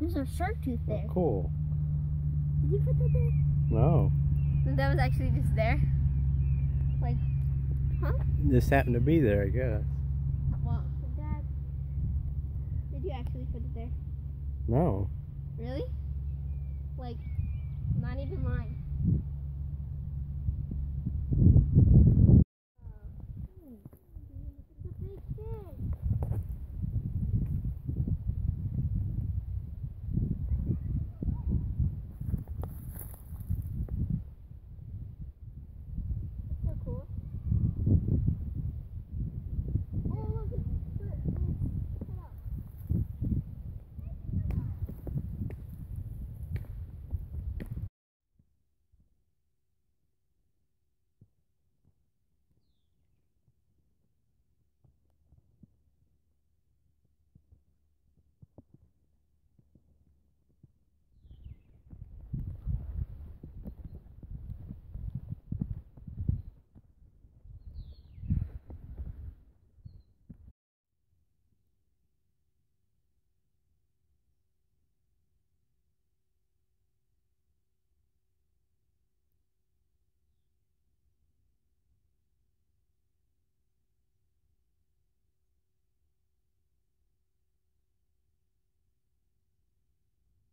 There's a shark tooth there. Oh, cool. Did you put that there? No. That was actually just there. Like, huh? Just happened to be there, I guess. Well, Dad, did you actually put it there? No. Really?